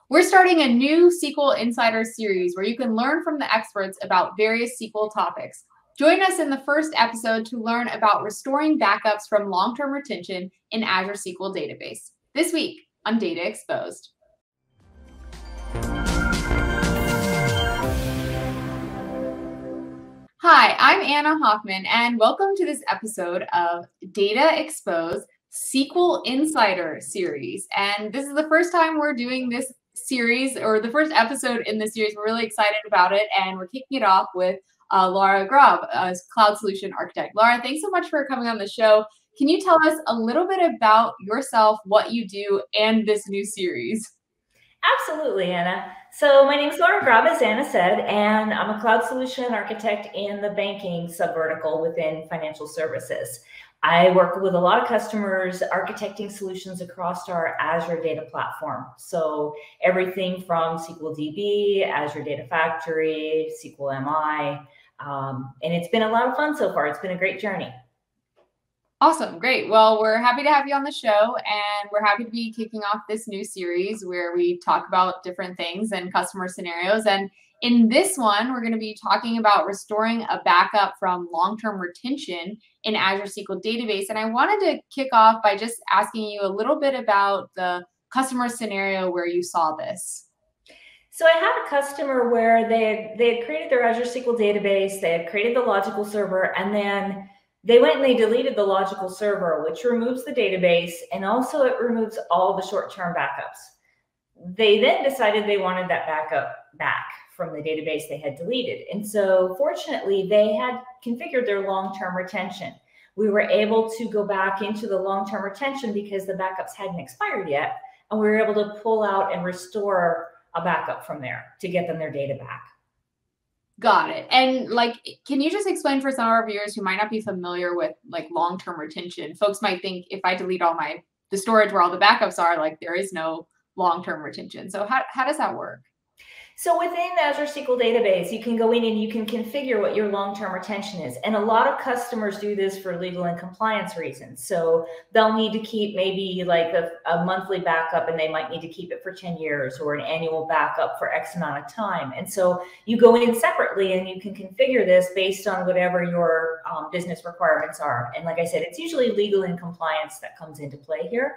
We're starting a new SQL Insider series where you can learn from the experts about various SQL topics. Join us in the first episode to learn about restoring backups from long-term retention in Azure SQL Database. This week on Data Exposed. Hi, I'm Anna Hoffman, and welcome to this episode of Data Exposed SQL Insider series. And this is the first time we're doing this series, or the first episode in this series. We're really excited about it, and we're kicking it off with Laura Grob, Cloud Solution Architect. Laura, thanks so much for coming on the show. Can you tell us a little bit about yourself, what you do, and this new series? Absolutely, Anna. So my name is Laura Grob, as Anna said, and I'm a cloud solution architect in the banking subvertical within financial services. I work with a lot of customers architecting solutions across our Azure data platform. So everything from SQL DB, Azure Data Factory, SQL MI, and it's been a lot of fun so far. It's been a great journey. Awesome. Great. Well, we're happy to have you on the show, and we're happy to be kicking off this new series where we talk about different things and customer scenarios. And in this one, we're going to be talking about restoring a backup from long-term retention in Azure SQL Database. And I wanted to kick off by just asking you a little bit about the customer scenario where you saw this. So I had a customer where they had created their Azure SQL Database, they had created the logical server, and then they went and they deleted the logical server, which removes the database, and also it removes all the short-term backups. They then decided they wanted that backup back from the database they had deleted. And so fortunately, they had configured their long-term retention. We were able to go back into the long-term retention because the backups hadn't expired yet, and we were able to pull out and restore a backup from there to get them their data back. Got it. And can you just explain for some of our viewers who might not be familiar with long-term retention? Folks might think if I delete all the storage where all the backups are, there is no long-term retention. So how does that work? So within the Azure SQL Database, you can go in and you can configure what your long-term retention is. And a lot of customers do this for legal and compliance reasons. So they'll need to keep maybe a monthly backup, and they might need to keep it for 10 years, or an annual backup for X amount of time. And so you go in separately and you can configure this based on whatever your business requirements are. And like I said, it's usually legal and compliance that comes into play here.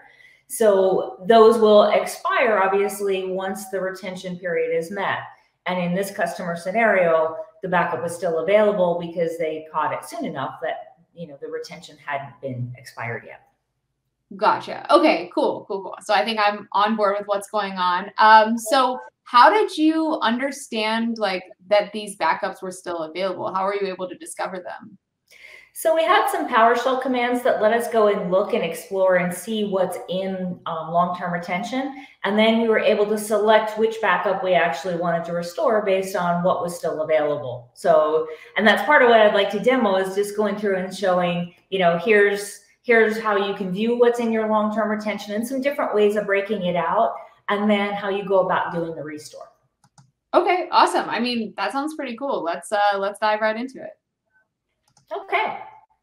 So those will expire, obviously, once the retention period is met. And in this customer scenario, the backup was still available because they caught it soon enough that, the retention hadn't been expired yet. Gotcha. Okay, cool. So I think I'm on board with what's going on. So how did you understand that these backups were still available? How were you able to discover them? So we had some PowerShell commands that let us go and look and explore and see what's in long-term retention. And then we were able to select which backup we actually wanted to restore based on what was still available. So, and that's part of what I'd like to demo, is just going through and showing, here's how you can view what's in your long-term retention and some different ways of breaking it out, and then how you go about doing the restore. Okay, awesome. I mean, that sounds pretty cool. Let's dive right into it. Okay.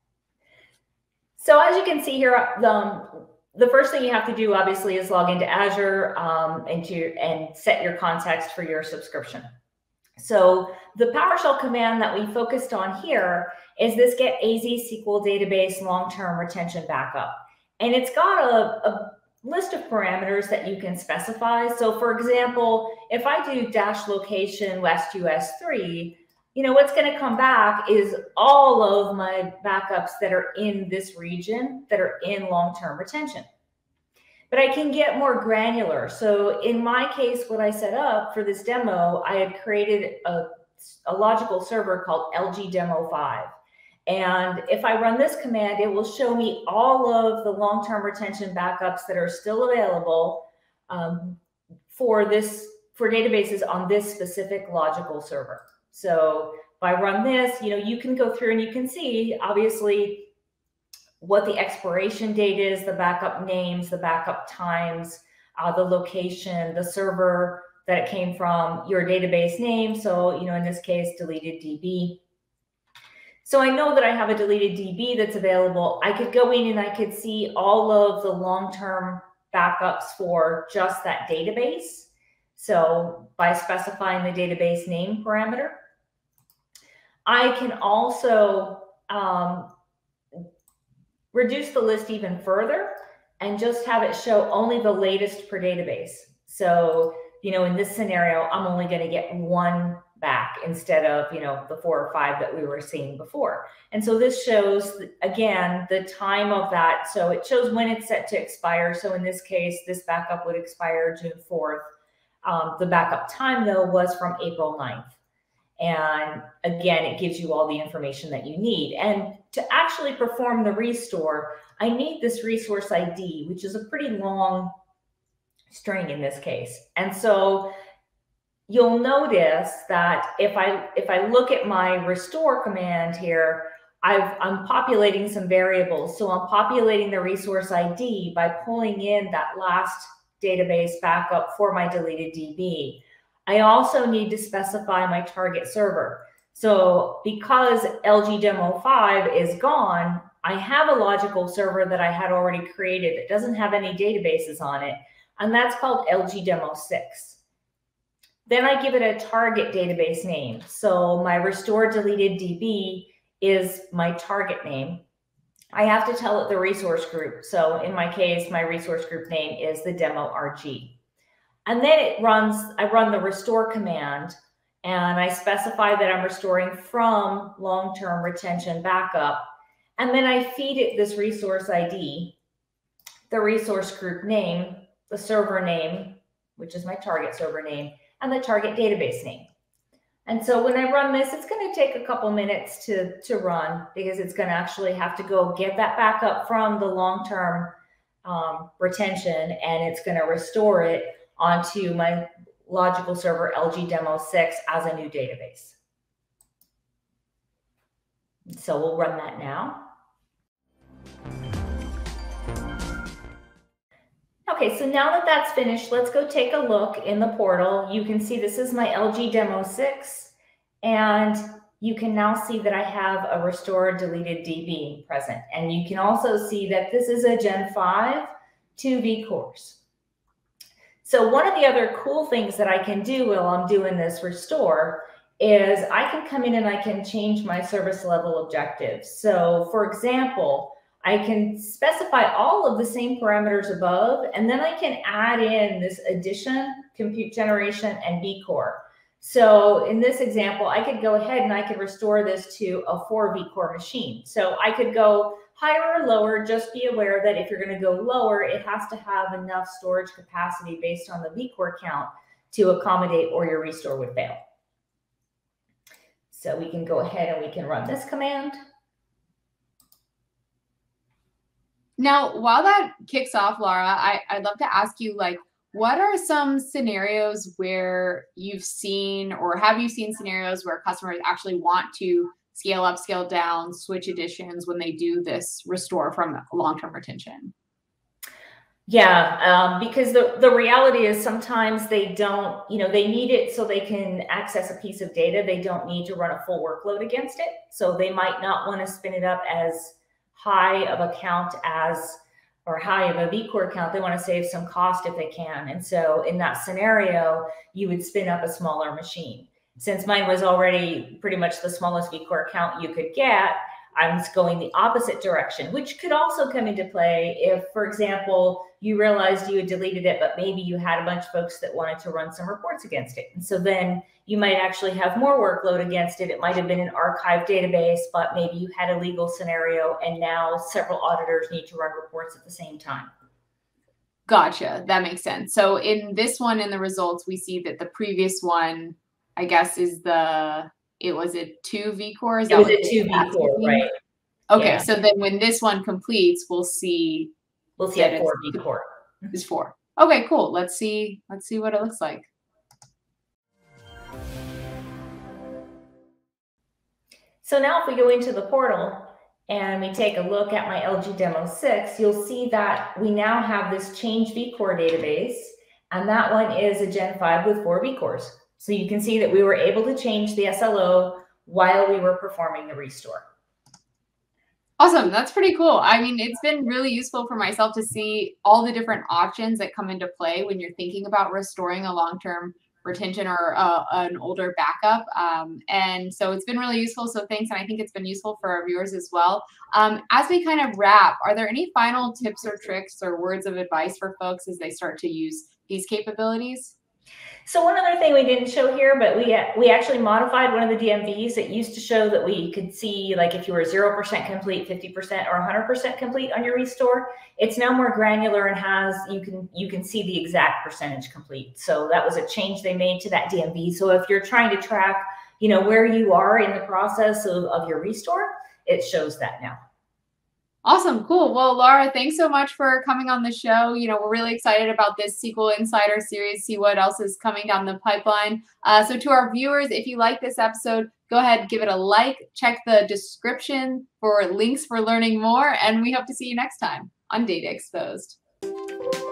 So as you can see here, the first thing you have to do, obviously, is log into Azure and set your context for your subscription. So the PowerShell command that we focused on here is this get AZ SQL Database long-term retention backup. And it's got a list of parameters that you can specify. So for example, if I do -location West US 3, what's going to come back is all of my backups that are in this region that are in long-term retention. But I can get more granular. So in my case, what I set up for this demo, I had created a logical server called LGDemo5. And if I run this command, it will show me all of the long-term retention backups that are still available for databases on this specific logical server. So if I run this, you can go through and you can see, obviously, what the expiration date is, the backup names, the backup times, the location, the server that it came from, your database name. So, in this case, deleted DB. So I know that I have a deleted DB that's available. I could go in and I could see all of the long-term backups for just that database. So by specifying the database name parameter, I can also reduce the list even further and just have it show only the latest per database. So, you know, in this scenario, I'm only going to get one back instead of, you know, the 4 or 5 that we were seeing before. And so this shows, again, the time of that. So it shows when it's set to expire. So in this case, this backup would expire June 4th. The backup time, though, was from April 9th. And again, it gives you all the information that you need. And to actually perform the restore, I need this resource ID, which is a pretty long string in this case. And so you'll notice that if I look at my restore command here, I'm populating some variables. So I'm populating the resource ID by pulling in that last database backup for my deleted DB. I also need to specify my target server. So because LG Demo 5 is gone, I have a logical server that I had already created that doesn't have any databases on it, and that's called LG Demo 6. Then I give it a target database name. So my restore deleted DB is my target name. I have to tell it the resource group. So in my case, my resource group name is the demo RG. And then I run the restore command, and I specify that I'm restoring from long-term retention backup. And then I feed it this resource ID, the resource group name, the server name, which is my target server name, and the target database name. And so when I run this, it's going to take a couple minutes to run, because it's going to actually have to go get that backup from the long-term retention, and it's going to restore it onto my logical server LG Demo 6 as a new database. So we'll run that now. Okay, so now that that's finished, let's go take a look in the portal. You can see this is my LG Demo 6, and you can now see that I have a restore deleted DB present. And you can also see that this is a Gen 5 2 vCores. So one of the other cool things that I can do while I'm doing this restore is I can come in and I can change my service level objectives. So for example, I can specify all of the same parameters above, and then I can add in this addition, compute generation, and vCore. So in this example, I could go ahead and I could restore this to a 4 vCore machine. So I could go higher or lower. Just be aware that if you're going to go lower, it has to have enough storage capacity based on the vCore count to accommodate, or your restore would fail. So we can go ahead and we can run this command. Now, while that kicks off, Laura, I'd love to ask you, like, what are some scenarios where you've seen, or have you seen scenarios where customers actually want to scale up, scale down, switch editions when they do this restore from long-term retention? Yeah, because the reality is sometimes they don't, you know, they need it so they can access a piece of data. They don't need to run a full workload against it. So they might not want to spin it up as high of a count as, or high of a vCore count. They want to save some cost if they can. And so in that scenario, you would spin up a smaller machine. Since mine was already pretty much the smallest vCore count you could get, I'm going the opposite direction, which could also come into play if, for example, you realized you had deleted it, but maybe you had a bunch of folks that wanted to run some reports against it. And so then you might actually have more workload against it. It might have been an archive database, but maybe you had a legal scenario and now several auditors need to run reports at the same time. Gotcha. That makes sense. So in this one, in the results, we see that the previous one, I guess, is it was a 2 vCore? It was a 2 vCore, right? Okay, yeah. So then when this one completes, we'll see a 4 vCore. It's 4. Okay, cool. Let's see what it looks like. So now if we go into the portal and we take a look at my LG Demo 6, you'll see that we now have this change vCore database, and that one is a Gen 5 with 4 vCores. So you can see that we were able to change the SLO while we were performing the restore. Awesome. That's pretty cool. I mean, it's been really useful for myself to see all the different options that come into play when you're thinking about restoring a long-term retention or an older backup. And so it's been really useful. So thanks. And I think it's been useful for our viewers as well. As we kind of wrap, are there any final tips or tricks or words of advice for folks as they start to use these capabilities? So one other thing we didn't show here, but we actually modified one of the DMVs. It used to show that we could see like if you were 0% complete, 50%, or 100% complete on your restore. It's now more granular and has you can see the exact percentage complete. So that was a change they made to that DMV. So if you're trying to track, where you are in the process of your restore, it shows that now. Awesome. Cool. Well, Laura, thanks so much for coming on the show. We're really excited about this SQL Insider series, see what else is coming down the pipeline. So to our viewers, if you like this episode, go ahead, give it a like, check the description for links for learning more, and we hope to see you next time on Data Exposed.